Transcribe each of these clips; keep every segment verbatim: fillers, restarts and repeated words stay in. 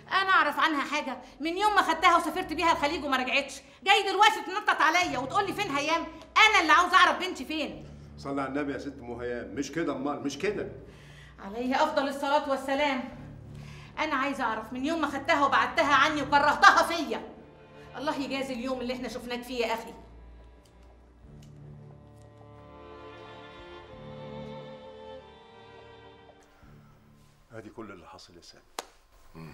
انا اعرف عنها حاجه؟ من يوم ما خدتها وسافرت بيها الخليج وما رجعتش، جاي دلوقتي تنطط عليا وتقول لي فين هيام؟ انا اللي عاوز اعرف بنتي فين. صلي على النبي يا ست ام هيام، مش كده امال، مش كده. عليه افضل الصلاه والسلام. انا عايزه اعرف من يوم ما خدتها وبعدتها عني وكرهتها فيا. الله يجازي اليوم اللي احنا شفناك فيه يا اخي. ادي كل اللي حصل يا سامي. امم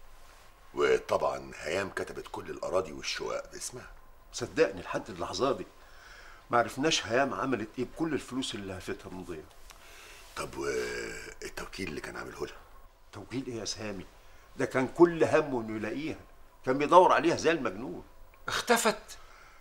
وطبعا هيام كتبت كل الاراضي والشقق باسمها. صدقني لحد اللحظه دي ما عرفناش هيام عملت ايه بكل الفلوس اللي لهفتها من ضيع. طب والتوكيل اللي كان عامله لها؟ توكيل ايه يا سامي؟ ده كان كل همه انه يلاقيها، كان بيدور عليها زي المجنون. اختفت.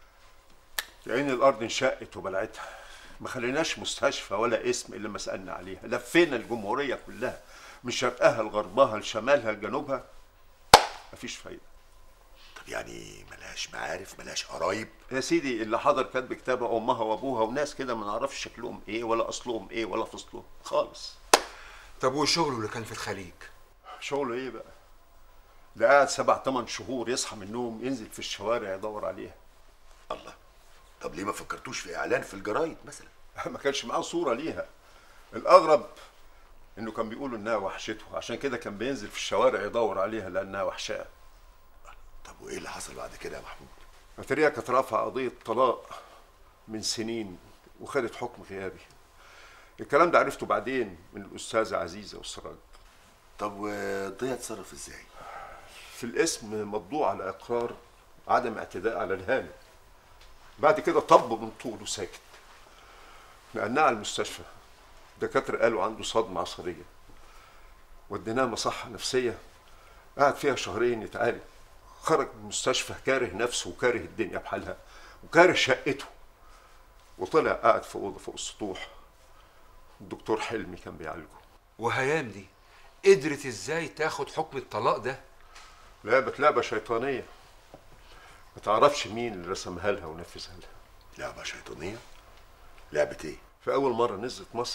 يا عيني الارض انشقت وبلعتها، ما خليناش مستشفى ولا اسم الا ما سالنا عليها، لفينا الجمهوريه كلها من شرقها لغربها لشمالها لجنوبها، مفيش فايده. طب يعني ملهاش معارف، ملهاش قرايب؟ يا سيدي اللي حضر كاتب كتابها امها وابوها وناس كده ما نعرفش شكلهم ايه ولا اصلهم ايه ولا فصلهم خالص. طب وشغله اللي كان في الخليج؟ شغله ايه بقى؟ ده قاعد سبع ثمان شهور يصحى من النوم ينزل في الشوارع يدور عليها. الله، طب ليه ما فكرتوش في اعلان في الجرايد مثلا؟ ما كانش معاه صوره ليها. الاغرب انه كان بيقولوا انها وحشته، عشان كده كان بينزل في الشوارع يدور عليها لانها وحشاه. طب وايه اللي حصل بعد كده يا محمود؟ ماتريا كانت رافعه قضيه طلاق من سنين وخدت حكم غيابي. الكلام ده عرفته بعدين من الاستاذه عزيزه والسراج. طب وضيع اتصرف ازاي؟ في الاسم مطبوع على اقرار عدم اعتداء على الهانم. بعد كده طب من طوله ساكت. نقلناه على المستشفى، الدكاتره قالوا عنده صدمه عصبيه. وديناه مصحه نفسيه قعد فيها شهرين يتعالج. خرج من المستشفى كاره نفسه وكاره الدنيا بحالها وكاره شقته، وطلع قاعد في اوضه فوق السطوح. الدكتور حلمي كان بيعالجه. وهيام دي قدرت ازاي تاخد حكم الطلاق ده؟ لعبت لعبه شيطانيه ما تعرفش مين اللي رسمها لها ونفذها لها. لعبه شيطانيه؟ لعبه ايه؟ في اول مره نزلت مصر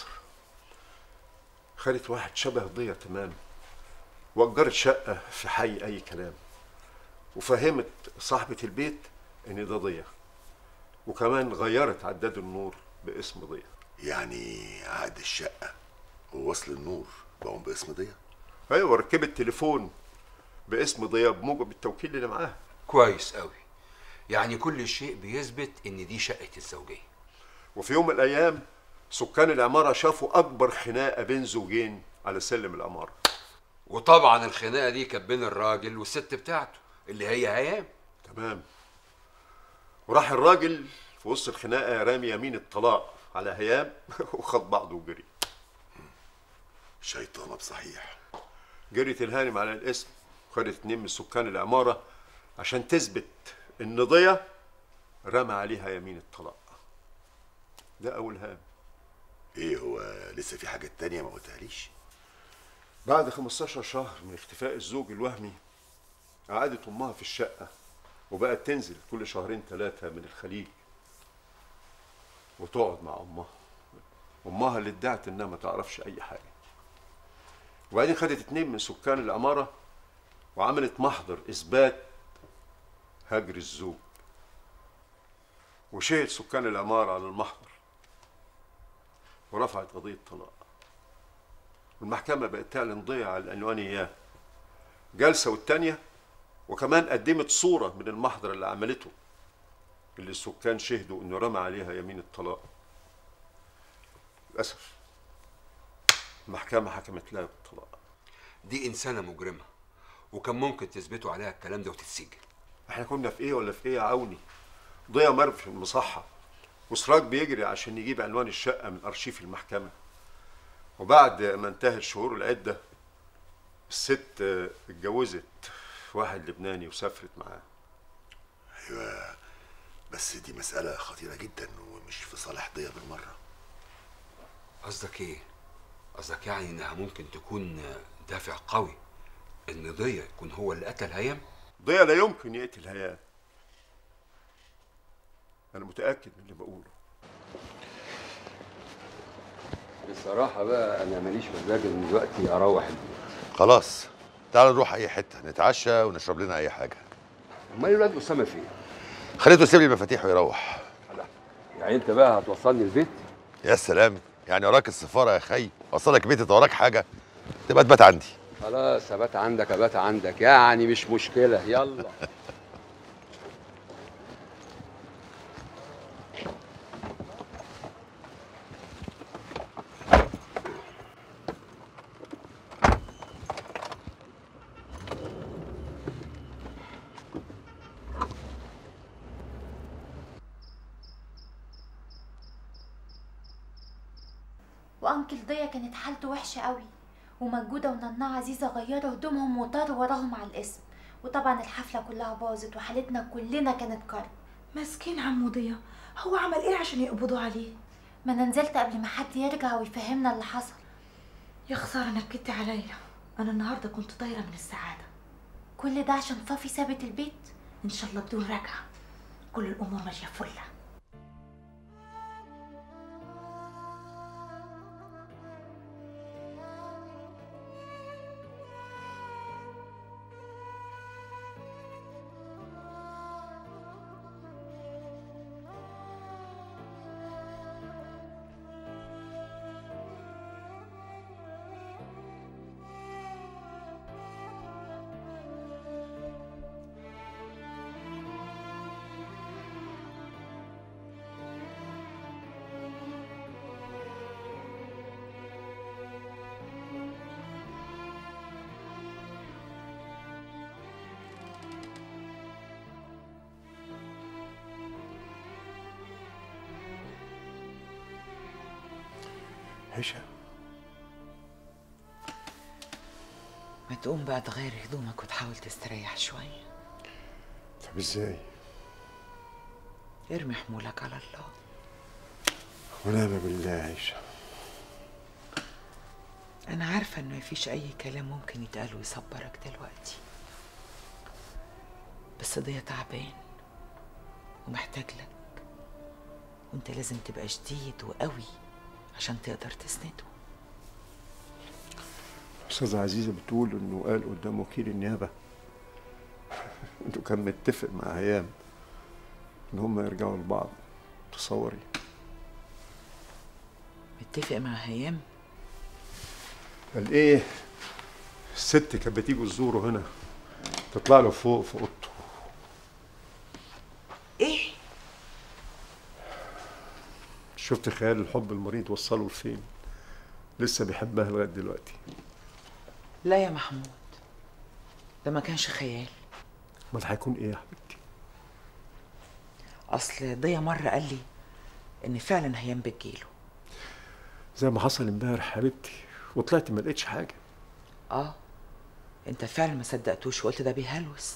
خدت واحد شبه ضيا تمام واجرت شقه في حي اي كلام، وفهمت صاحبه البيت ان ده ضيا، وكمان غيرت عداد النور باسم ضيا. يعني عقد الشقه ووصل النور بقوا باسم ضيا؟ ايوه، ركبت تليفون باسم ضيا بموجب التوكيل اللي معاها. كويس قوي، يعني كل شيء بيثبت ان دي شقه الزوجيه. وفي يوم من الايام سكان العماره شافوا اكبر خناقه بين زوجين على سلم العماره. وطبعا الخناقه دي كانت بين الراجل والست بتاعته اللي هي هيام. تمام. وراح الراجل في وسط الخناقه رامي يمين الطلاق على هيام وخد بعضه وجري. شيطانه بصحيح. جريت الهانم على الاسم وخدت اتنين من سكان العماره عشان تثبت ان ضيا رمى عليها يمين الطلاق. ده اول هام. ايه هو لسه في حاجات تانية ما قلتهاليش؟ بعد خمستاشر شهر من اختفاء الزوج الوهمي قعدت امها في الشقه وبقت تنزل كل شهرين ثلاثه من الخليج وتقعد مع امها. امها اللي ادعت انها ما تعرفش اي حاجه. وبعدين خدت اتنين من سكان العماره وعملت محضر اثبات هجر الزوج، وشهد سكان العماره على المحضر ورفعت قضيه طلاق. والمحكمه بقت تعلن ضيا على العنوان اياه جلسه والتانيه، وكمان قدمت صوره من المحضر اللي عملته اللي السكان شهدوا انه رمى عليها يمين الطلاق. للاسف المحكمه حكمت لها بالطلاق. دي انسانه مجرمه وكان ممكن تثبتوا عليها الكلام ده وتتسجن. احنا كنا في ايه ولا في ايه يا عوني؟ ضيا مرمي في المصحه وسراج بيجري عشان يجيب عنوان الشقه من ارشيف المحكمه. وبعد ما انتهت شهور العده الست اتجوزت واحد لبناني وسافرت معاه. ايوه بس دي مساله خطيره جدا ومش في صالح ضيا بالمره. قصدك ايه؟ قصدك يعني انها ممكن تكون دافع قوي ان ضيا يكون هو اللي قتل هيام؟ ضيا لا يمكن يقتل هيام، انا متاكد من اللي بقوله. بصراحه بقى انا ماليش مزاج ان دلوقتي اروح البيت. خلاص تعال نروح اي حته نتعشى ونشرب لنا اي حاجه. امال الواد اسامه فين؟ خليته يسيب لي المفاتيح ويروح. يعني انت بقى هتوصلني البيت؟ يا سلام، يعني وراك السفاره يا خي، اوصلك بيتي انت وراك حاجه؟ تبقى تبات عندي. خلاص ابات عندك ابات عندك، يعني مش مشكله، يلا. وانكل ضيا كانت حالته وحشه قوي، ومجوده ونانا عزيزه غيروا هدومهم وطاروا وراهم على القسم، وطبعا الحفله كلها باظت وحالتنا كلنا كانت كرب. مسكين عمو ضيا، هو عمل ايه عشان يقبضوا عليه؟ ما انا نزلت قبل ما حد يرجع ويفهمنا اللي حصل. يا خساره نكدتي عليا، انا النهارده كنت طايره من السعاده. كل ده عشان فافي سابت البيت؟ ان شاء الله بدون رجعه، كل الامور ماشيه فله. هشام، ما تقوم بقى تغير هدومك وتحاول تستريح شوية. طب ازاي؟ ارمي حمولك على الله. ونعم بالله يا عيشة. أنا عارفة إنه مفيش أي كلام ممكن يتقال ويصبرك دلوقتي، بس ضيا تعبان ومحتاج لك، وأنت لازم تبقى شديد وقوي عشان تقدر تسنده. أستاذة عزيزة بتقول إنه قال قدام وكيل النيابة إنه كان متفق مع هيام إن هم يرجعوا لبعض. تصوري؟ متفق مع هيام؟ قال إيه؟ الست كانت بتيجي تزوره هنا، تطلع له فوق في أوضته. إيه؟ شفت خيال الحب المريض وصله لفين؟ لسه بيحبها لغاية دلوقتي. لا يا محمود، ده ما كانش خيال. امال هيكون ايه يا حبيبتي؟ اصل ضيا مره قال لي ان فعلا هيام بتجيله، زي ما حصل امبارح حبيبتي، وطلعت ما لقيتش حاجه. اه انت فعلا ما صدقتوش وقلت ده بيهلوس.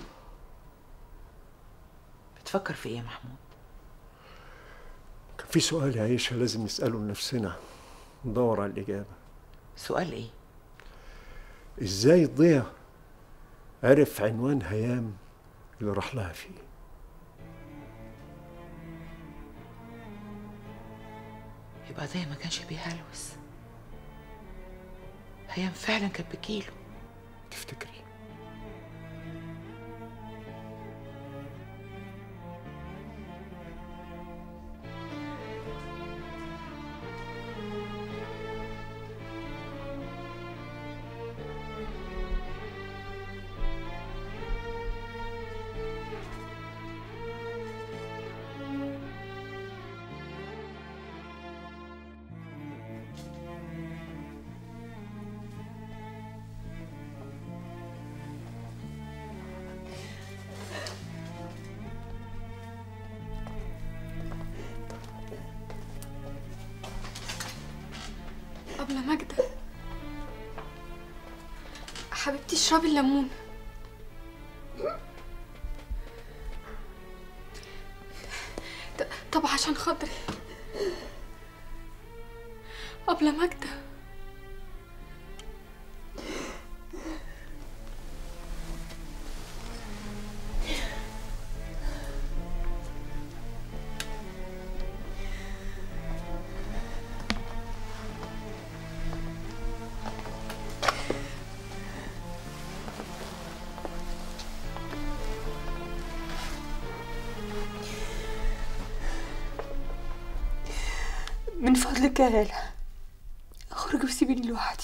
بتفكر في ايه يا محمود؟ كان في سؤال يا عيشه لازم نساله لنفسنا، ندور على الاجابه. سؤال ايه؟ ازاي ضيا عرف عنوان هيام اللي راح لها فيه؟ يبقى ضيا ما كانش بيهلوس، هيام فعلا كانت بتجيله. تفتكري؟ أبلة ماجدة حبيبتي اشربي الليمون. طب عشان خاطري أبلة ماجدة. فضلك يا هالة اخرجي وسيبيني لوحدي.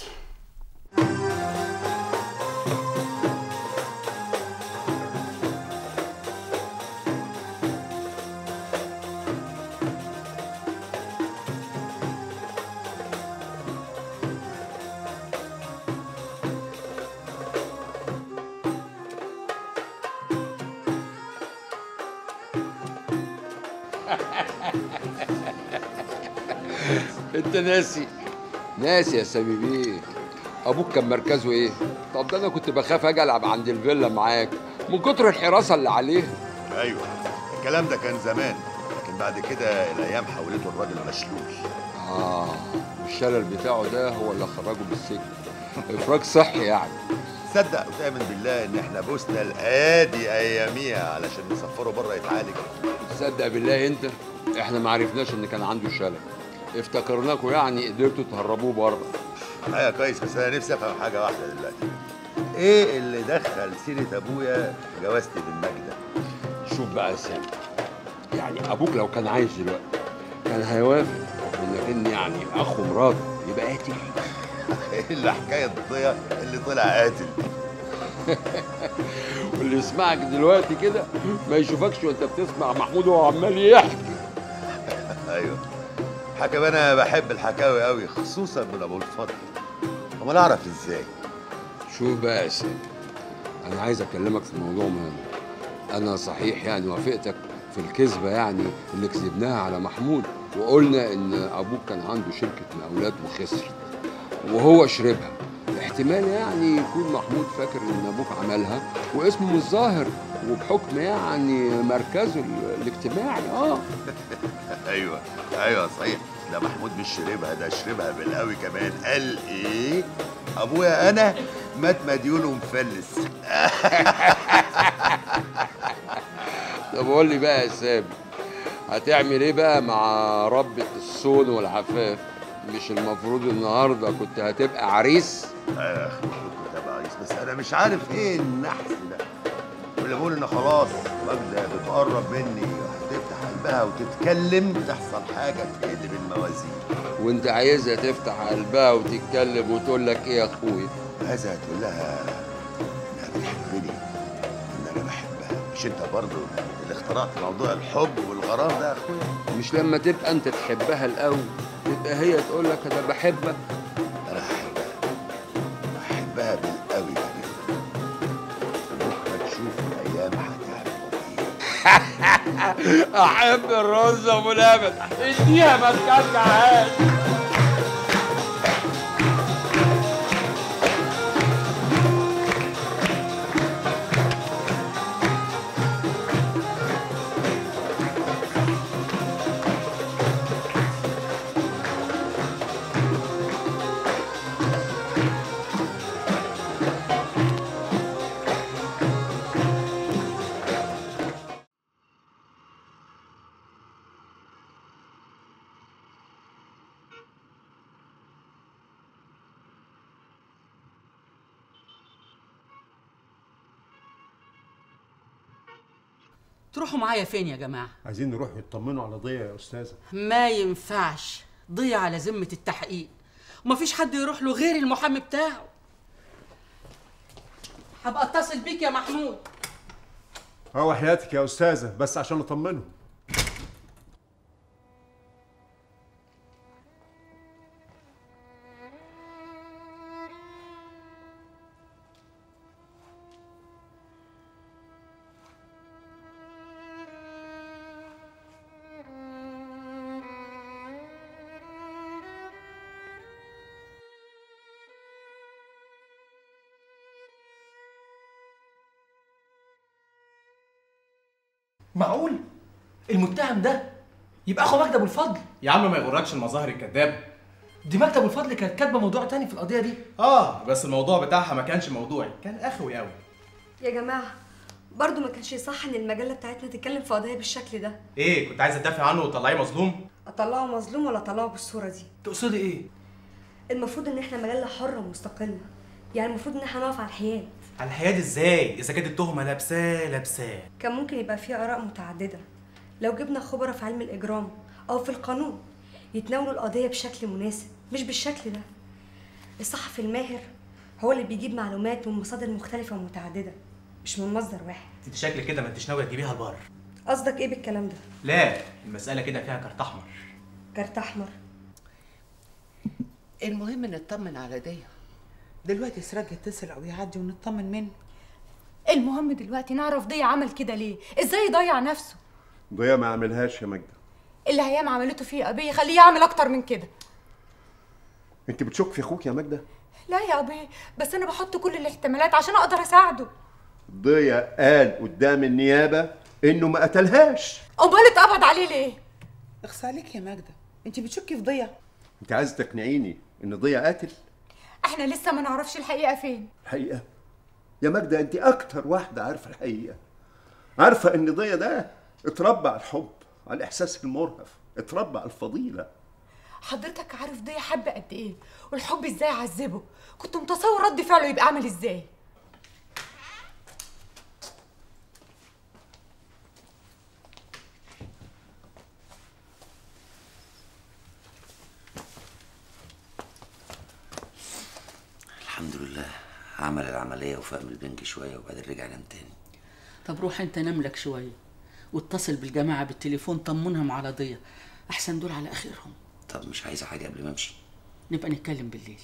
انت ناسي ناسي يا سامي بيه، ابوك كان مركزه ايه؟ طب ده انا كنت بخاف اجي العب عند الفيلا معاك من كتر الحراسه اللي عليها. ايوه الكلام ده كان زمان، لكن بعد كده الايام حولته الراجل مشلول. اه الشلل بتاعه ده هو اللي خرجه من السجن. افراج صحي يعني. تصدق وتامن بالله ان احنا بوسنا الادي اياميها علشان نسفره بره يتعالج. تصدق بالله انت احنا ما عرفناش ان كان عنده شلل، افتكرناكوا يعني قدرتوا تهربوه بره. ايوه كويس، بس انا نفسي افهم حاجه واحده دلوقتي، ايه اللي دخل سيره ابويا في جوازتي بالمجد؟ شوف بقى يا سامي، يعني ابوك لو كان عايش دلوقتي كان هيوافق انك ان يعني اخو مراته يبقى قاتل؟ ايه اللي حكايه ضيا اللي طلع قاتل؟ واللي يسمعك دلوقتي كده ما يشوفكش وانت بتسمع محمود وهو عمال يحكي. ايوه حكم، انا بحب الحكاوي قوي خصوصا من ابو الفضل. امال اعرف ازاي؟ شوف بقى يا سامي، انا عايز اكلمك في موضوع مهم. انا صحيح يعني وافقتك في الكذبه يعني اللي كذبناها على محمود، وقلنا ان ابوك كان عنده شركه مقاولات وخسر وهو شربها. احتمال يعني يكون محمود فاكر ان ابوك عملها واسمه مش ظاهر، وبحكم يعني مركزه الاجتماعي. اه ايوه ايوه صحيح، ده محمود مش شربها، ده شربها بالقوي كمان. قال ايه؟ ابويا انا مات مديون ومفلس. طب قول لي بقى يا سامي، هتعمل ايه بقى مع ربة الصون والعفاف؟ مش المفروض النهارده كنت هتبقى عريس؟ ايوه يا اخي المفروض كنت هبقى عريس، بس انا مش عارف ايه النحس ده. واللي بقول ان خلاص ماجدة بتقرب مني هتفتح قلبها وتتكلم، تحصل حاجه تقلب الموازين. وانت عايزها تفتح قلبها وتتكلم وتقول لك ايه يا اخويا؟ عايزها تقول لها انها بتحبني، ان انا بحبها. مش انت برضه اللي اخترعت موضوع الحب والغرام ده يا اخويا؟ مش لما تبقى انت تحبها الاول تبقى هي تقول لك انا بحبك؟ انا هحبها، بحبها بالقوي كمان. بكره تشوف الايام هتعمل ايه. احب الرز ابو لبن، اديها ما تكلعهاش. تروحوا معايا فين يا جماعه؟ عايزين نروح يطمنوا على ضيا يا استاذه. ما ينفعش، ضيع على ذمه التحقيق ومفيش حد يروح له غير المحامي بتاعه. هبقى اتصل بيك يا محمود. هو حياتك يا استاذه، بس عشان اطمنه. معقول المتهم ده يبقى اخو ماجدة ابو الفضل؟ يا عم ما يغركش المظاهر الكدابه دي ماجدة ابو الفضل كانت كاتبه موضوع تاني في القضيه دي. اه بس الموضوع بتاعها ما كانش موضوعي، كان اخوي قوي. يا جماعه برضو ما كانش صح ان المجله بتاعتنا تتكلم في قضيه بالشكل ده. ايه كنت عايزه تدافع عنه وتطلعيه مظلوم؟ اطلعه مظلوم ولا اطلعه بالصوره دي؟ تقصدي ايه؟ المفروض ان احنا مجله حره ومستقله، يعني المفروض ان احنا نقف على الحياد. على الحياد ازاي اذا كانت التهمه لابساه لابساه؟ كان ممكن يبقى فيه اراء متعدده لو جبنا خبراء في علم الاجرام او في القانون يتناولوا القضيه بشكل مناسب مش بالشكل ده. الصحفي الماهر هو اللي بيجيب معلومات من مصادر مختلفه ومتعدده مش من مصدر واحد. انت شكلك كده ما انتش ناويه تجيبيها البر. قصدك ايه بالكلام ده؟ لا، المساله كده فيها كارت احمر. كارت احمر؟ المهم نطمن على ديا. دلوقتي سراج يتصل او يعدي ونطمن منه. المهم دلوقتي نعرف ضيا عمل كده ليه؟ ازاي يضيع نفسه؟ ضيا ما عملهاش يا ماجده. اللي هيام عملته فيه ابي خليه يعمل اكتر من كده. انت بتشك في اخوك يا ماجده؟ لا يا ابي، بس انا بحط كل الاحتمالات عشان اقدر اساعده. ضيا قال قدام النيابه انه ما قتلهاش. امال اتقبض عليه ليه؟ اخص عليك يا ماجده، انت بتشكي في ضيا؟ انت عايزه تقنعيني ان ضيا قاتل؟ احنا لسه ما نعرفش الحقيقه فين. الحقيقه؟ يا ماجده انت اكتر واحده عارفه الحقيقه. عارفه ان ضيا ده اتربى على الحب، على الاحساس المرهف، اتربى على الفضيله. حضرتك عارف ضيا حب قد ايه والحب ازاي عذبه؟ كنت متصور رد فعله يبقى عامل ازاي. الحمد لله عمل العملية وفاق من البنج شوية وبعدين رجع نام تاني. طب روح انت نام لك شوية واتصل بالجماعة بالتليفون طمنهم على ضيا، أحسن دول على آخرهم. طب مش عايزة حاجة قبل ما أمشي؟ نبقى نتكلم بالليل.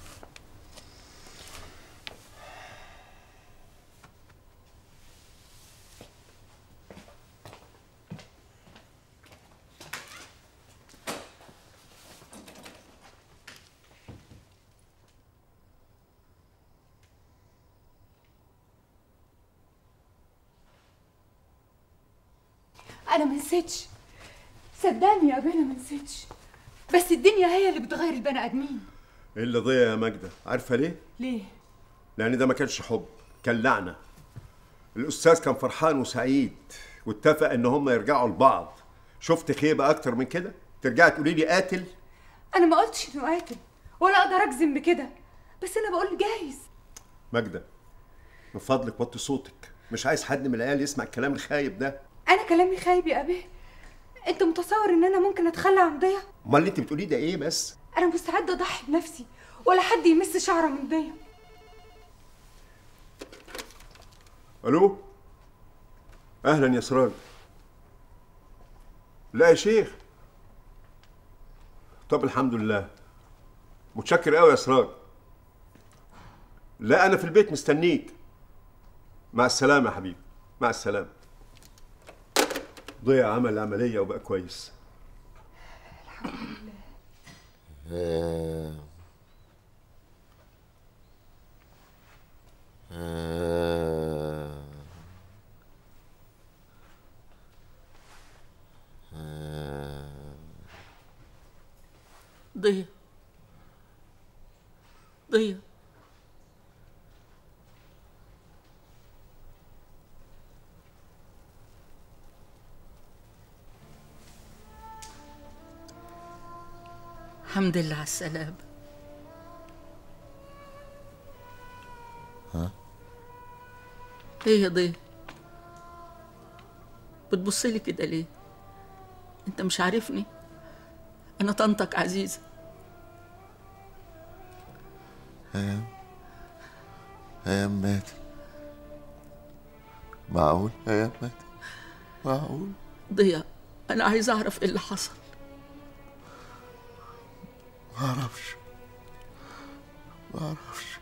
انا ما نسيتش، صدقني يا ابي انا ما نسيتش، بس الدنيا هي اللي بتغير البني ادمين. الا ضيا يا ماجده، عارفه ليه؟ ليه؟ لان ده ما كانش حب، كان لعنه. الاستاذ كان فرحان وسعيد واتفق ان هم يرجعوا لبعض. شفت خيبه اكتر من كده؟ ترجعي تقولي لي قاتل؟ انا ما قلتش انه قاتل ولا اقدر اجزم بكده، بس انا بقول جايز. ماجده من فضلك وطي صوتك، مش عايز حد من العيال يسمع الكلام الخايب ده. انا كلامي خايب يا ابي؟ انت متصور ان انا ممكن اتخلى عن ضيا؟ امال اللي انت بتقوليه ده ايه بس؟ انا مستعده اضحي بنفسي ولا حد يمس شعره من ضيا. الو، اهلا يا سراج. لا يا شيخ. طب الحمد لله، متشكر قوي يا سراج. لا انا في البيت مستنيك. مع السلامه يا حبيبي، مع السلامه. ضيع عمل العمليه وبقى كويس الحمد لله. آه. آه. آه. ضيا ضيا الحمد لله على السلامة. ها؟ ايه يا ضيا؟ بتبصلي كده ليه؟ انت مش عارفني؟ انا طنطك عزيزة. هيام هيام ماتت. معقول هيام ماتت؟ معقول؟ ضيا انا عايزة اعرف ايه اللي حصل. ما اعرفش ما اعرفش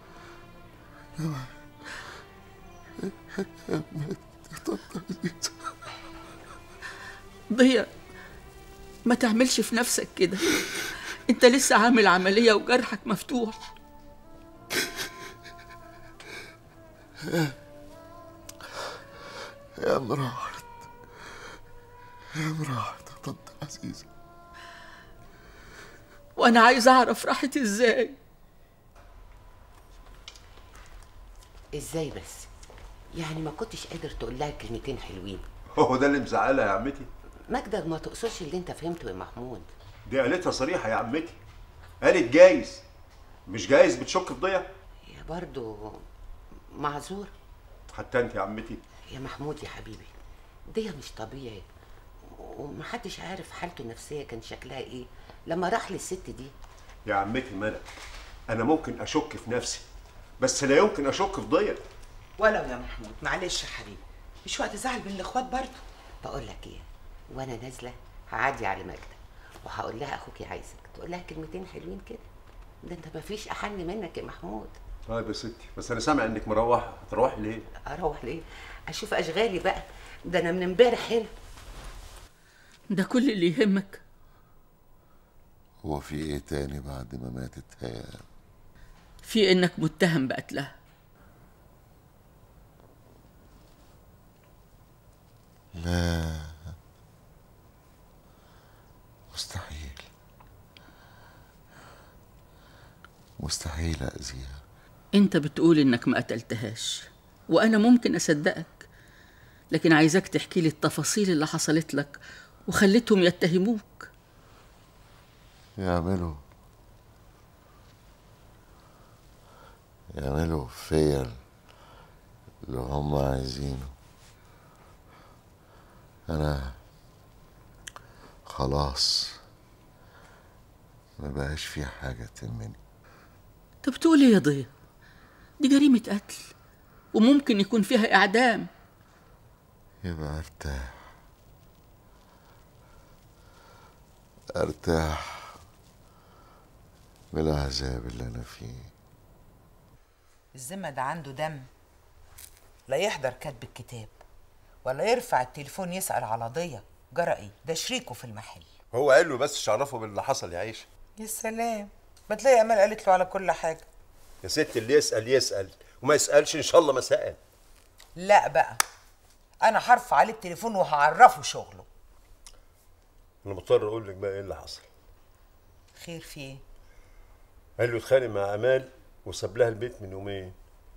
ضيا ما تعملش في نفسك كده، انت لسه عامل عملية وجرحك مفتوح. يا ام راحت يا ام راحت يا طنط عزيزة. وانا عايزة اعرف راحت ازاي. ازاي بس؟ يعني ما كنتش قادر تقول لها كلمتين حلوين؟ هو ده اللي مزعلها يا عمتي؟ ماجدة ما تقصدش اللي انت فهمته يا محمود. دي قالتها صريحه يا عمتي، قالت جايز. مش جايز بتشك في ضيا؟ هي برضه معذور. حتى انت يا عمتي. يا محمود يا حبيبي، ضيا مش طبيعي ومحدش عارف حالته النفسيه كان شكلها ايه لما راح للست دي. يا عمتي ملك، انا ممكن اشك في نفسي بس لا يمكن اشك في ضيا. ولو يا محمود معلش يا حبيبي، مش وقت زعل بين الاخوات برضه. بقول لك ايه، وانا نازله هعدي على ماجده وهقول لها اخوكي عايزك، تقول لها كلمتين حلوين كده. ده انت مفيش احن منك يا محمود. طيب يا ستي، بس انا سامع انك مروحه، هتروحي ليه؟ اروح ليه؟ اشوف اشغالي بقى، ده انا من امبارح هنا. ده كل اللي يهمك؟ هو في ايه تاني بعد ما ماتت هي؟ في انك متهم بقتلها. لا مستحيل، مستحيل اذيها. انت بتقول انك ما قتلتهاش وانا ممكن اصدقك، لكن عايزاك تحكي لي التفاصيل اللي حصلت لك وخلتهم يتهموك. يعملوا يعملوا فيا اللي هم عايزينه. انا خلاص ما بقاش في حاجة تهمني. انت بتقول ايه يا ضيا؟ دي جريمة قتل وممكن يكون فيها اعدام. يبقى ارتاح ارتاح من العذاب اللي انا فيه. الذمة ده عنده دم، لا يحضر كاتب الكتاب ولا يرفع التليفون يسأل على ضيا جرى ايه، ده شريكه في المحل. هو قال له بس شرفه باللي حصل يا عيشه. يا سلام، ما تلاقي امال قالت له على كل حاجه. يا ست اللي يسال يسال وما يسالش ان شاء الله ما سال. لا بقى، انا هرفع عليه التليفون وهعرفه شغله. انا مضطر اقول لك بقى ايه اللي حصل. خير في ايه؟ قال له اتخانق مع امال وساب لها البيت من يومين.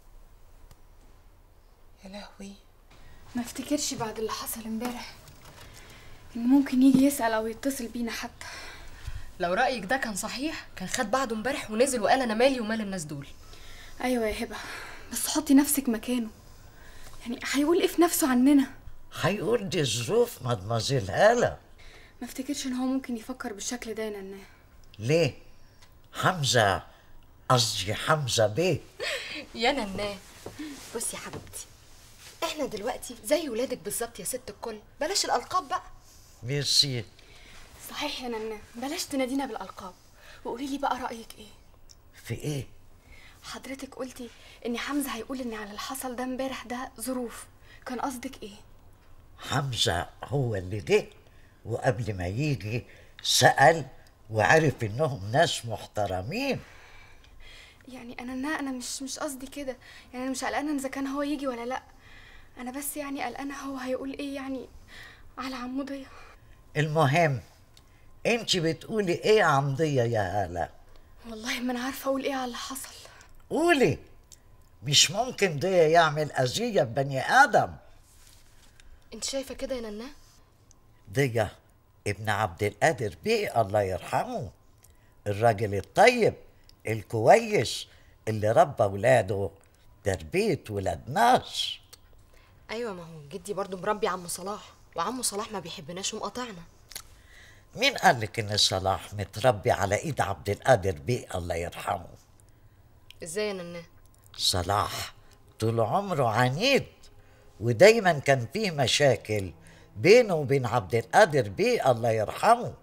يا لهوي، ما افتكرش بعد اللي حصل امبارح ان ممكن يجي يسأل او يتصل بينا حتى. لو رأيك ده كان صحيح كان خد بعضه امبارح ونزل وقال انا مالي ومال الناس دول. ايوه يا هبه، بس حطي نفسك مكانه، يعني هيقول ايه في نفسه عننا؟ هيقول دي ظروف مدمزيل هالة. ما افتكرش ان هو ممكن يفكر بالشكل ده يا نناه. ليه؟ حمزة، قصدي حمزة بيه. يا نناه، بصي يا حبيبتي، احنا دلوقتي زي ولادك بالظبط يا ست الكل، بلاش الالقاب بقى. ميرسي. صحيح يا نناه، بلاش تنادينا بالالقاب، وقولي لي بقى رايك ايه؟ في ايه؟ حضرتك قلتي ان حمزه هيقول ان على اللي حصل ده امبارح ده ظروف، كان قصدك ايه؟ حمزة هو اللي جه، وقبل ما يجي سأل وعرف انهم ناس محترمين. يعني انا نا انا مش مش قصدي كده، يعني انا مش قلقانه اذا كان هو يجي ولا لا، انا بس يعني قلقانه هو هيقول ايه يعني على عموديه. المهم انت بتقولي ايه عن ضيا يا هالة؟ والله ما انا عارفه اقول ايه على اللي حصل. قولي، مش ممكن ضيا يعمل اذيه ببني ادم. انت شايفه كده يا نناه؟ ضيا ابن عبد القادر بيه الله يرحمه، الراجل الطيب الكويس اللي ربى ولاده تربيه ولاد ناس. ايوه، ما هو جدي برضو مربي عمو صلاح، وعمو صلاح ما بيحبناش ومقاطعنا. مين قالك ان صلاح متربي على ايد عبد القادر بيه الله يرحمه؟ ازاي يا نناه؟ صلاح طول عمره عنيد، ودايما كان فيه مشاكل بينه وبين عبد القادر بيه الله يرحمه،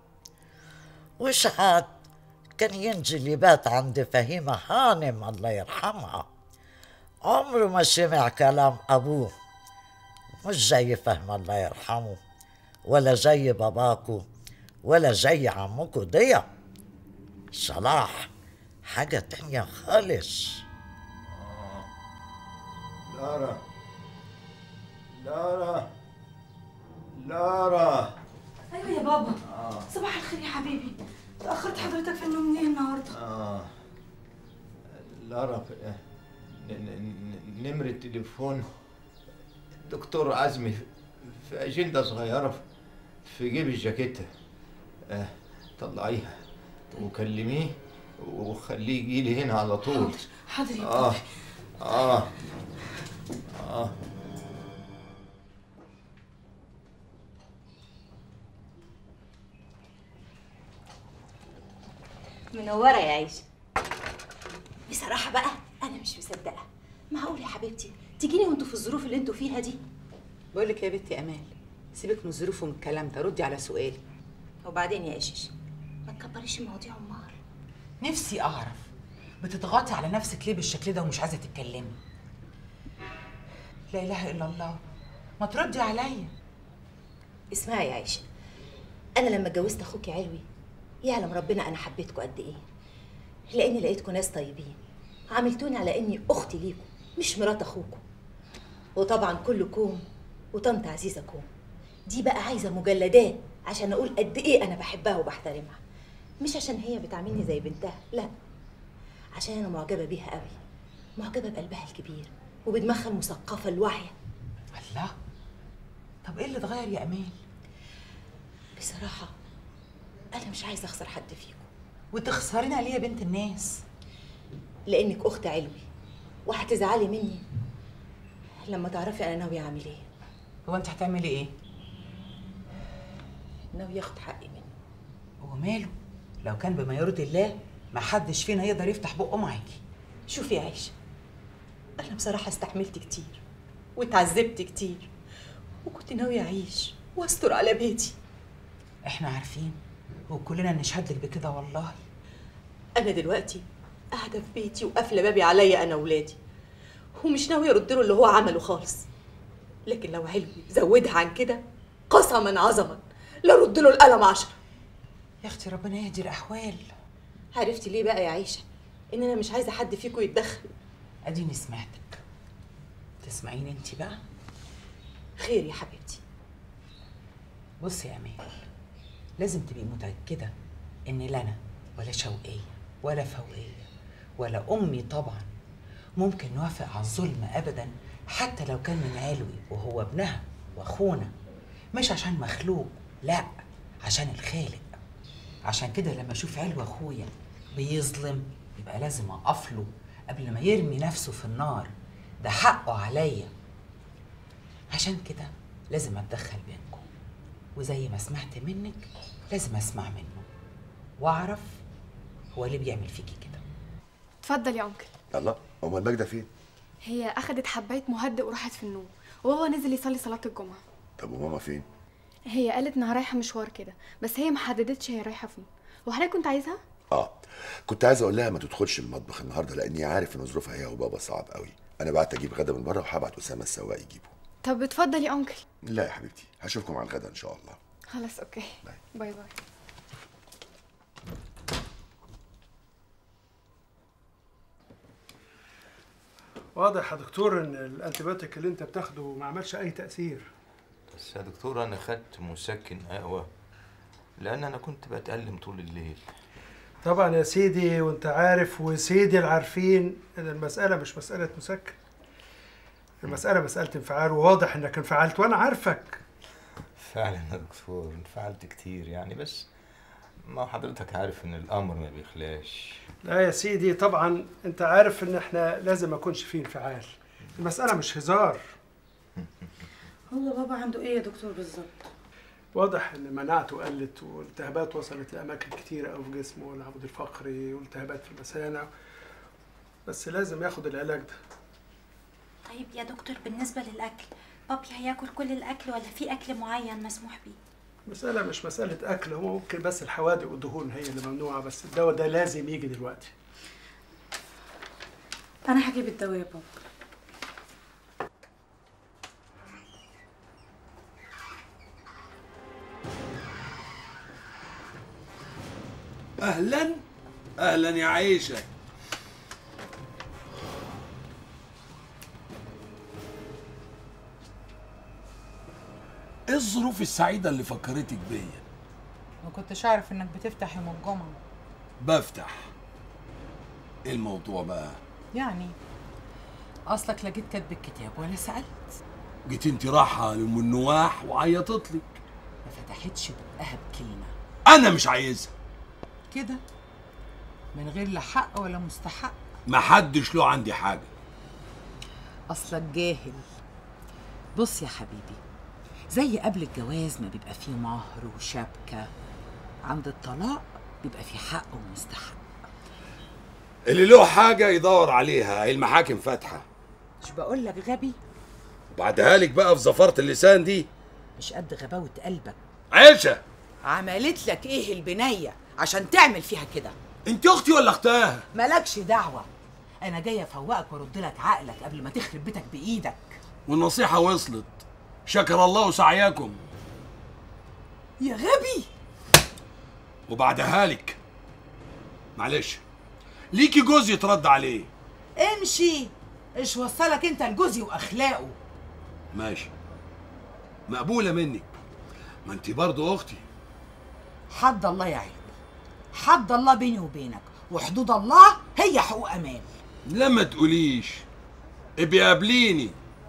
وساعات كان ينزل يبات عند فهيمة هانم الله يرحمها. عمره ما سمع كلام أبوه، مش زي فهم الله يرحمه، ولا زي باباكو، ولا زي عمكو ضيا. صلاح حاجة تانية خالص. لارا لارا لارا. ايوه يا بابا. آه. صباح الخير يا حبيبي، تأخرت حضرتك في النوم ليه النهارده؟ اه لارا، نمرة تليفون دكتور عزمي في أجندة صغيرة في جيب الجاكيتة، آه طلعيها وكلميه وخليه يجيلي هنا على طول. حاضر حاضر يا آه. بابا. اه اه منوره يا عيشه. بصراحه بقى انا مش مصدقه، معقول يا حبيبتي تجيني وانتوا في الظروف اللي انتوا فيها دي؟ بقول لك يا بنتي امال، سيبك من الظروف ومن الكلام ده، ردي على سؤالي. وبعدين يا قشش ما تكبريش المواضيع امال. نفسي اعرف بتضغطي على نفسك ليه بالشكل ده ومش عايزه تتكلمي؟ لا اله الا الله، ما تردي عليا. اسمعي يا عيشه، انا لما اتجوزت اخوكي علوي يعلم ربنا انا حبيتكوا قد ايه، لاني لقيتكوا ناس طيبين، عاملتوني على اني اختي ليكوا مش مرات اخوكوا. وطبعا كل كوم وطنط عزيزه كوم، دي بقى عايزه مجلدات عشان اقول قد ايه انا بحبها وبحترمها، مش عشان هي بتعاملني زي بنتها، لا، عشان انا معجبه بيها قوي، معجبه بقلبها الكبير وبدماغها المثقفه الواعيه. الله، طب ايه اللي اتغير يا امال؟ بصراحه انا مش عايزه اخسر حد فيكم. وتخسرينا ليه يا بنت الناس؟ لانك اخت علوي وهتزعلي مني لما تعرفي انا ناويه اعمل ايه. هو انت هتعملي ايه؟ ناويه اخد حقي منه. وماله؟ لو كان بما يرضي الله ما حدش فينا يقدر يفتح بقه معاكي. شوفي يا عيشه، انا بصراحه استحملت كتير واتعذبت كتير، وكنت ناويه اعيش واستر على بيتي. احنا عارفين وكلنا نشهد لك بكده والله. انا دلوقتي قاعده في بيتي وقافله بابي عليا انا واولادي، ومش ناويه ارد له اللي هو عمله خالص، لكن لو علوي زودها عن كده قسما عظما لا ارد له القلم عشرة. يا اختي ربنا يهدي الاحوال. عرفتي ليه بقى يا عيشه ان انا مش عايزه حد فيكم يتدخل؟ اديني سمعتك، تسمعيني انت بقى؟ خير يا حبيبتي. بصي يا امال، لازم تبقي متاكده ان لا انا ولا شوقيه ولا فوقيه ولا امي طبعا ممكن نوافق على الظلم ابدا، حتى لو كان من علوي وهو ابنها واخونا، مش عشان مخلوق، لا، عشان الخالق. عشان كده لما اشوف علوي اخويا بيظلم يبقى لازم اقف له قبل ما يرمي نفسه في النار، ده حقه عليا. عشان كده لازم اتدخل بينكم، وزي ما سمعت منك لازم اسمع منه واعرف هو ليه بيعمل فيكي كده. اتفضل يا انكل. الله، امال ماجده فين؟ هي اخدت حبايه مهدئ وراحت في النوم، وهو نزل يصلي صلاه الجمعه. طب وماما فين؟ هي قالت انها رايحه مشوار كده، بس هي ما حددتش هي رايحه فين. وحضرتك كنت عايزها؟ اه، كنت عايز اقول لها ما تدخلش المطبخ النهارده لاني عارف ان ظروفها هي وبابا صعب قوي. انا بعت اجيب غدا من بره وهبعت اسامه السواق يجيبه. طب اتفضل يا انكل. لا يا حبيبتي، هشوفكم على الغدا ان شاء الله. خلاص اوكي، باي باي, باي. واضح يا دكتور ان الانتيبيوتيك اللي انت بتاخده ما عملش اي تاثير. بس يا دكتور انا خدت مسكن قهوه لان انا كنت بتألم طول الليل. طبعا يا سيدي، وانت عارف وسيدي العارفين ان المساله مش مساله مسكن، المساله مساله انفعال، وواضح انك انفعلت وانا عارفك. فعلا يا دكتور انفعلت كتير يعني، بس ما حضرتك عارف ان الامر ما بيخلاش. لا يا سيدي، طبعا انت عارف ان احنا لازم ما يكونش فيه انفعال، المساله مش هزار. هو بابا عنده ايه يا دكتور بالظبط؟ واضح ان مناعته قلت والالتهابات وصلت لاماكن كتيره قوي في جسمه، والعمود الفقري والتهابات في المثانه، بس لازم ياخد العلاج ده. طيب يا دكتور بالنسبه للاكل، بابي هياكل كل الاكل ولا في اكل معين مسموح بيه؟ مسألة مش مسألة أكل، هو ممكن بس الحوادق والدهون هي اللي ممنوعة، بس الدواء ده لازم يجي دلوقتي. أنا هجيب الدواء يا بابا. أهلا أهلا يا عيشة. ايه الظروف السعيدة اللي فكرتك بيا؟ ما كنتش اعرف انك بتفتح يوم الجمعة. بفتح. ايه الموضوع بقى؟ يعني اصلك لا جيت كاتب الكتاب ولا سألت. جيت انت رايحة لأم النواح وعيطت لك. ما فتحتش بقها بكلمة. أنا مش عايزها. كده من غير لا حق ولا مستحق. ما حدش له عندي حاجة. اصلك جاهل. بص يا حبيبي، زي قبل الجواز ما بيبقى فيه مهر وشبكة، عند الطلاق بيبقى فيه حق ومستحق. اللي له حاجه يدور عليها، هي المحاكم فاتحه. مش بقول لك غبي؟ وبعدها لك بقى في زفاره اللسان دي. مش قد غباوه قلبك. عيشه عملت لك ايه البنيه عشان تعمل فيها كده؟ انت اختي ولا اختها؟ مالكش دعوه، انا جايه افوقك وارد لك عقلك قبل ما تخرب بيتك بايدك. والنصيحه وصلت، شكر الله سعيكم. يا غبي. وبعدها لك معلش ليكي جوز يترد عليه. امشي، ايش وصلك انت لجوزي واخلاقه؟ ماشي، مقبوله منك، ما انت برضه اختي. حد الله يا عيب، حد الله بيني وبينك، وحدود الله هي حقوق امان. لما تقوليش ابقي قابليني.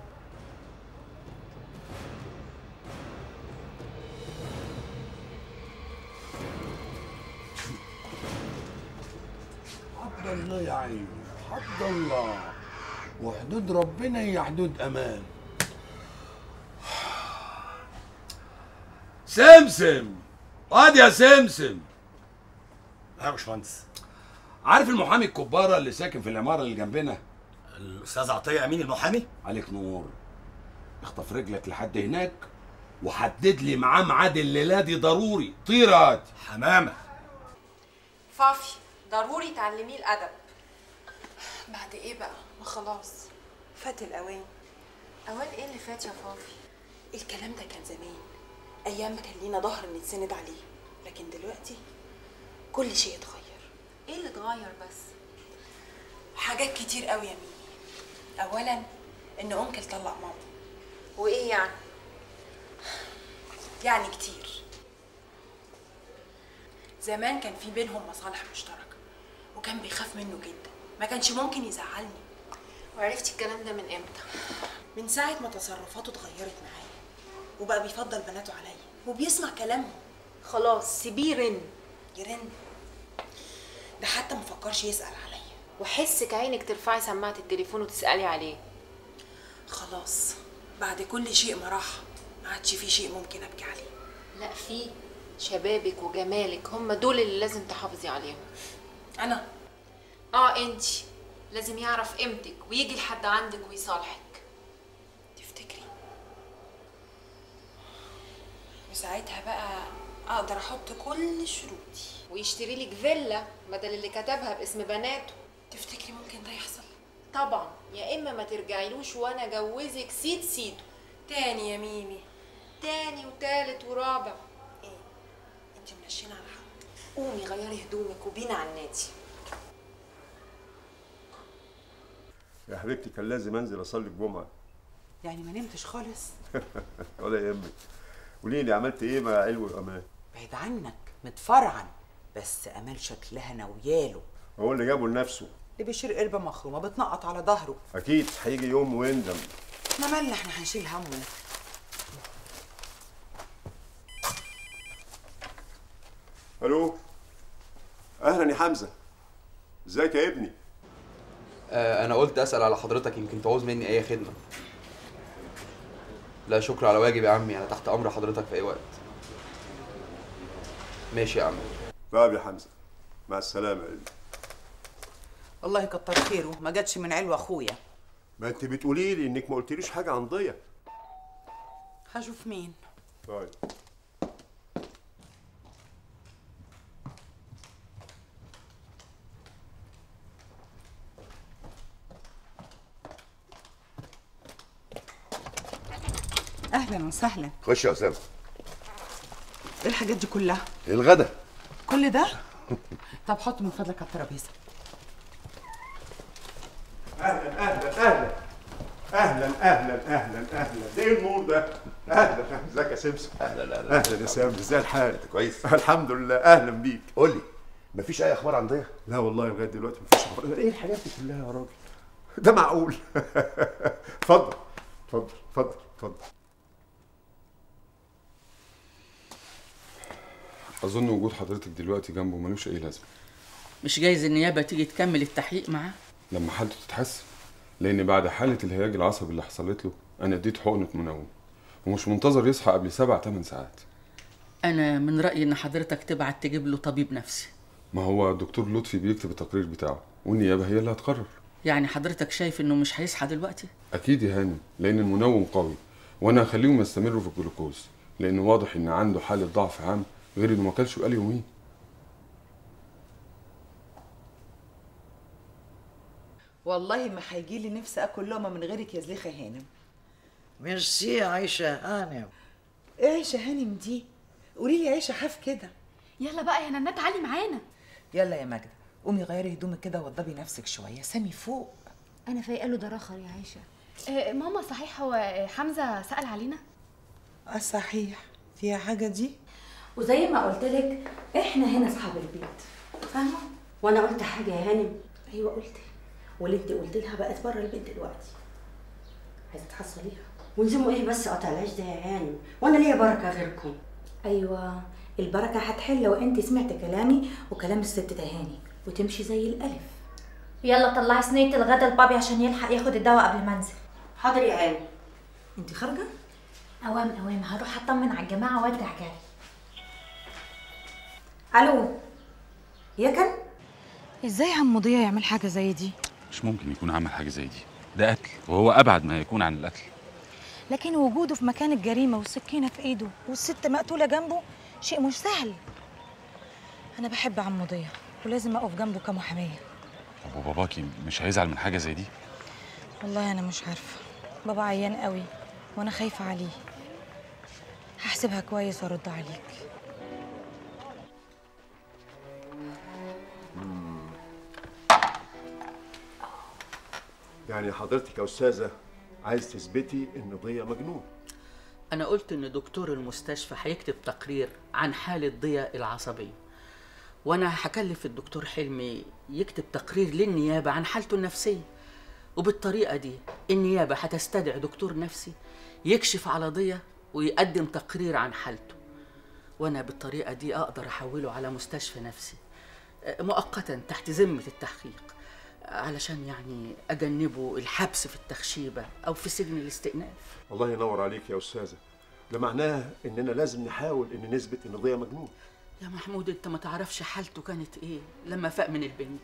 حد الله يا عيني، حد الله، وحدود ربنا هي حدود امان. سمسم، واد يا سمسم. يا باشمهندس، عارف المحامي الكبارة اللي ساكن في العمارة اللي جنبنا؟ الاستاذ عطيه امين المحامي؟ عليك نور. اخطف رجلك لحد هناك وحدد لي معاه ميعاد الليله دي ضروري. طيرات حمامه. فافي ضروري تعلميه الادب. بعد ايه بقى؟ ما خلاص فات الاوان. اوان ايه اللي فات يا فافي؟ الكلام ده كان زمان، ايام ما كان لينا ظهر نتسند عليه، لكن دلوقتي كل شيء اتغير. ايه اللي اتغير بس؟ حاجات كتير قوي يا ميمي. اولا ان انكل طلق ماما. وايه يعني؟ يعني كتير. زمان كان في بينهم مصالح مشتركه وكان بيخاف منه جدا، ما كانش ممكن يزعلني. وعرفتي الكلام ده من امتى؟ من ساعه ما تصرفاته اتغيرت معايا وبقى بيفضل بناته عليا وبيسمع كلامهم. خلاص سيبيه يرن. يرن؟ ده حتى ما فكرش يسأل عليا. وحسك عينك ترفعي سماعة التليفون وتسألي عليه. خلاص بعد كل شيء ما راح ما عادش في شيء ممكن ابكي عليه. لا في، شبابك وجمالك هم دول اللي لازم تحافظي عليهم. انا اه انتي لازم يعرف قيمتك ويجي لحد عندك ويصالحك. تفتكري؟ وساعتها بقى اقدر احط كل شروطي ويشتري لك فيلا بدل اللي كتبها باسم بناته. تفتكري ممكن ده يحصل؟ طبعا، يا اما ما ترجعيلوش وانا جوزك سيد سيدو. تاني يا ميمي؟ تاني وتالت ورابع. ايه انت منشينه على حد؟ قومي غيري هدومك وبينا على النادي. يا حبيبتي كان لازم انزل اصلي الجمعه. يعني ما نمتش خالص؟ ولا يهمك. قولي لي عملت ايه مع علوي وامان؟ بعيد عنك، متفرعن، بس امال شكلها ناوياله. هو اللي جابه لنفسه. اللي بيشيل قربه مخرومه بتنقط على ظهره. اكيد هيجي يوم ويندم. ما مالنا احنا هنشيل همه. الو، اهلا يا حمزه، ازيك يا ابني؟ آه انا قلت اسال على حضرتك يمكن تعوز مني اي خدمه. لا شكر على واجب يا عمي، انا تحت امر حضرتك في اي وقت. ماشي يا عمي. طيب يا حمزه، مع السلامه يا ابني. الله يكتر خيره، ما جاتش من علو اخويا. ما انت بتقولي لي انك ما قلتليش حاجه عن ضيا. هشوف مين. طيب اهلا وسهلا. خش يا اسامه. ايه الحاجات دي كلها؟ الغدا. كل ده؟ طب حط من فضلك على الترابيزه. اهلا اهلا اهلا اهلا اهلا اهلا اهلا. ده ايه النور ده؟ اهلا ازيك يا سمسم؟ اهلا اهلا اهلا يا سامي، ازاي الحال؟ كويس الحمد لله. اهلا بيك. قول لي مفيش اي اخبار عن ضيا؟ لا والله لغايه دلوقتي مفيش اخبار. ايه الحاجات دي كلها يا راجل؟ ده معقول؟ اتفضل اتفضل اتفضل اتفضل. اظن وجود حضرتك دلوقتي جنبه ملوش اي لازمه. مش جايز النيابه تيجي تكمل التحقيق معاه لما حالته تتحسن، لان بعد حاله الهياج العصبي اللي حصلت له انا اديت حقنه منوم ومش منتظر يصحى قبل سبع ثمان ساعات. انا من رايي ان حضرتك تبعت تجيب له طبيب نفسي. ما هو الدكتور لطفي بيكتب التقرير بتاعه والنيابه هي اللي هتقرر. يعني حضرتك شايف انه مش هيصحى دلوقتي؟ اكيد يا هانم، لان المنوم قوي، وانا هخليهم يستمروا في الجلوكوز، لان واضح ان عنده حاله ضعف عام غير انه ما اكلش بقاله يومين. والله ما هيجي لي نفسي اكل لقمه من غيرك يا زليخه هانم. ميرسي يا عيشه هانم. ايه عيشه هانم دي؟ قولي لي عيشه حاف كده. يلا بقى يا نانا تعالي معانا. يلا يا ماجده قومي غيري هدومك كده ووضبي نفسك شويه. سامي فوق. انا فايقه له ده رخر يا عيشه. آه ماما صحيح هو حمزه سأل علينا؟ اه صحيح. فيها حاجه دي؟ وزي ما قلت لك احنا هنا اصحاب البيت، فاهمه؟ وانا قلت حاجه يا هانم؟ ايوه قلت، واللي انت قلت لها بقت بره البيت دلوقتي. عايزه تحصليها. ونزموا ايه بس قطع العيش ده يا هانم؟ وانا ليا بركه غيركم؟ ايوه البركه هتحل لو انت سمعت كلامي وكلام الست تهاني وتمشي زي الالف. يلا طلعي صينيه الغدا لبابي عشان يلحق ياخد الدواء قبل ما انزل. حاضر يا هانم. انت خارجه؟ اوام اوام هروح اطمن على الجماعه وارجع جاري. الو يا كان ازاي عم ضياء يعمل حاجه زي دي؟ مش ممكن يكون عمل حاجه زي دي، ده قتل وهو ابعد ما يكون عن القتل. لكن وجوده في مكان الجريمه والسكينه في ايده والست مقتوله جنبه شيء مش سهل. انا بحب عم ضياء ولازم اقف جنبه كمحاميه. طب وباباكي مش هيزعل من حاجه زي دي؟ والله انا مش عارفه، بابا عيان قوي وانا خايفه عليه. هحسبها كويس وارد عليك. يعني حضرتك يا استاذه عايز تثبتي ان ضياء مجنون؟ انا قلت ان دكتور المستشفى هيكتب تقرير عن حاله ضياء العصبيه، وانا هكلف الدكتور حلمي يكتب تقرير للنيابه عن حالته النفسيه، وبالطريقه دي النيابه هتستدعي دكتور نفسي يكشف على ضياء ويقدم تقرير عن حالته، وانا بالطريقه دي اقدر احوله على مستشفى نفسي مؤقتا تحت ذمه التحقيق، علشان يعني اجنبه الحبس في التخشيبه او في سجن الاستئناف. الله ينور عليك يا استاذه، ده معناه اننا لازم نحاول ان نثبت ان ضياء مجنون. يا محمود انت ما تعرفش حالته كانت ايه لما فاق من البنك.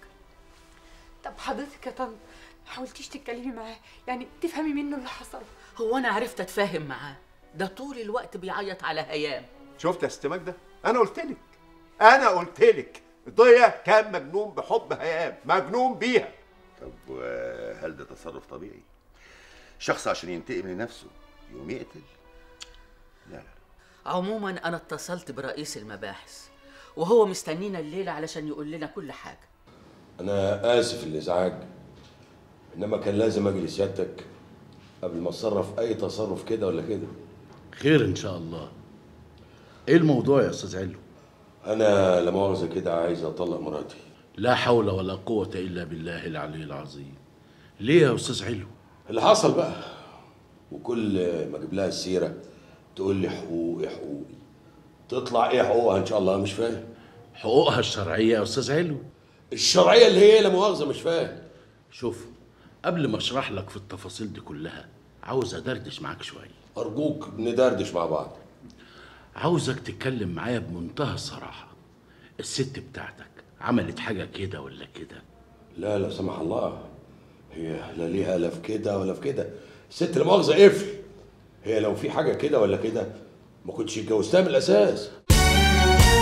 طب حضرتك يا طنط حاولتيش تتكلمي معاه، يعني تفهمي منه اللي حصل؟ هو انا عرفت اتفاهم معاه؟ ده طول الوقت بيعيط على هيام. شفت يا ست ماجده؟ انا قلت لك انا قلت لك ضياء كان مجنون بحب هيام، مجنون بيها. طب وهل ده تصرف طبيعي؟ شخص عشان ينتقم لنفسه يقوم يقتل؟ لا لا. عموما انا اتصلت برئيس المباحث وهو مستنينا الليله علشان يقول لنا كل حاجه. انا اسف الازعاج، انما كان لازم اجي لسيادتك قبل ما اتصرف اي تصرف كده ولا كده. خير ان شاء الله. ايه الموضوع يا استاذ علو؟ انا لا مؤاخذه كده عايز اطلق مراتي. لا حول ولا قوه الا بالله العلي العظيم. ليه يا استاذ علو؟ اللي حصل بقى، وكل ما اجيب لها السيره تقول لي حقوقي حقوقي. تطلع ايه حقوقها ان شاء الله؟ مش فاهم. حقوقها الشرعيه يا استاذ علو. الشرعيه اللي هي لا مؤاخذه مش فاهم. شوف، قبل ما اشرح لك في التفاصيل دي كلها عاوز ادردش معاك شويه. ارجوك ندردش مع بعض. عاوزك تتكلم معايا بمنتهى الصراحه. الست بتاعتك عملت حاجه كده ولا كده؟ لا لا سمح الله، هي لا ليها لا في كده ولا في كده. الست لا مؤاخذه قفل. هي لو في حاجه كده ولا كده ما كنتش اتجوزتها من الاساس.